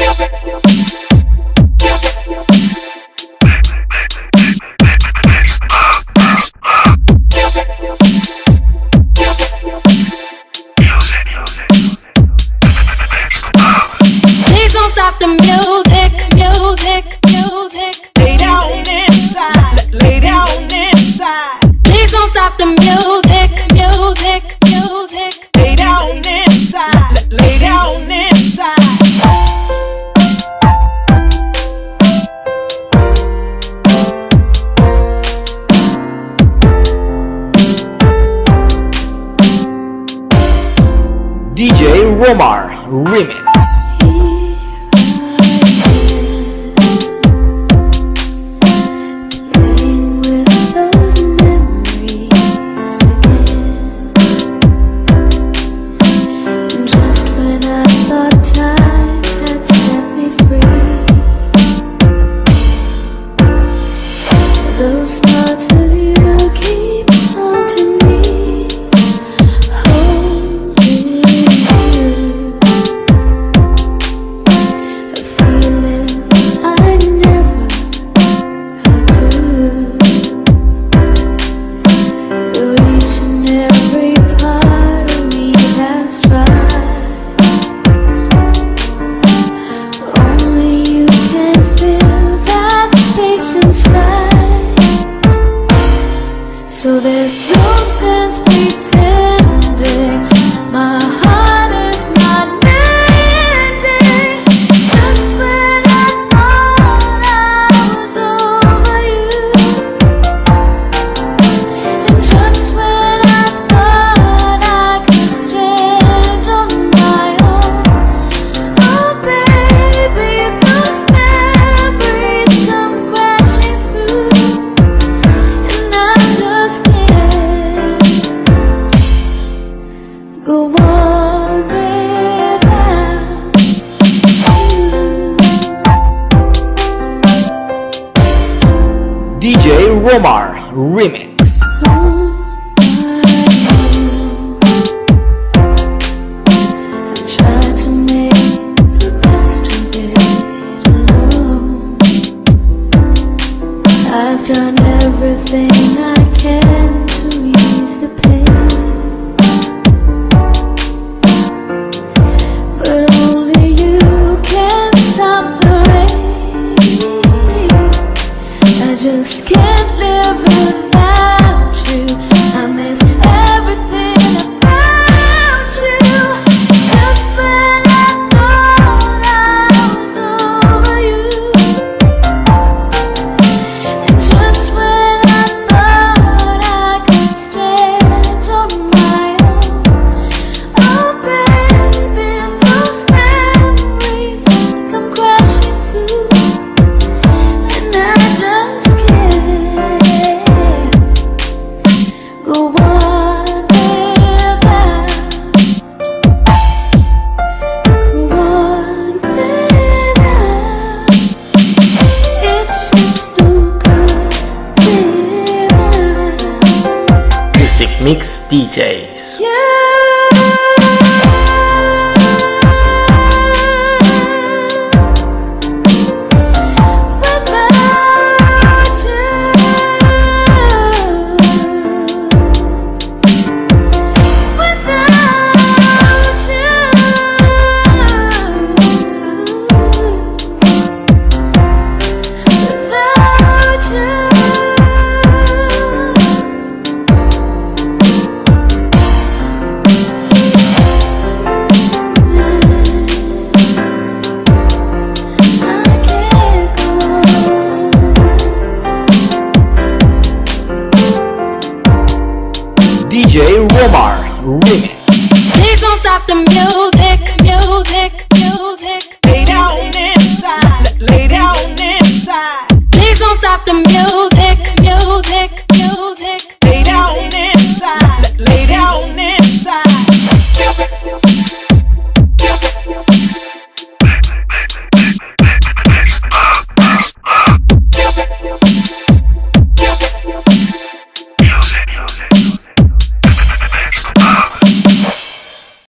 Stop the music, music, music. Lay down inside, lay down inside. Please don't stop the music, music, music. Lay down inside, lay down inside. DJ Romar Remix. Those thoughts of you keep haunting me, holding you. A feeling I never knew. Though each and every part of me has tried, only you can fill that space inside. So there's no sense pretending my heart is not mending. Just when I thought I was over you, and just when I thought I could stand on my own, oh baby, those memories come crashing through, and I just can't go on without you. DJ Romar Remix. I've tried to make the best of it alone. I've done everything I can to ease the pain, but only you can stop the rain. I just can't live without you. I miss everything about you. Just when I thought I was over you, and just when I thought I could stand on my own, oh baby, those memories come crashing through, and I just can't go on without, go on without. It's just no good without. Music Mix DJ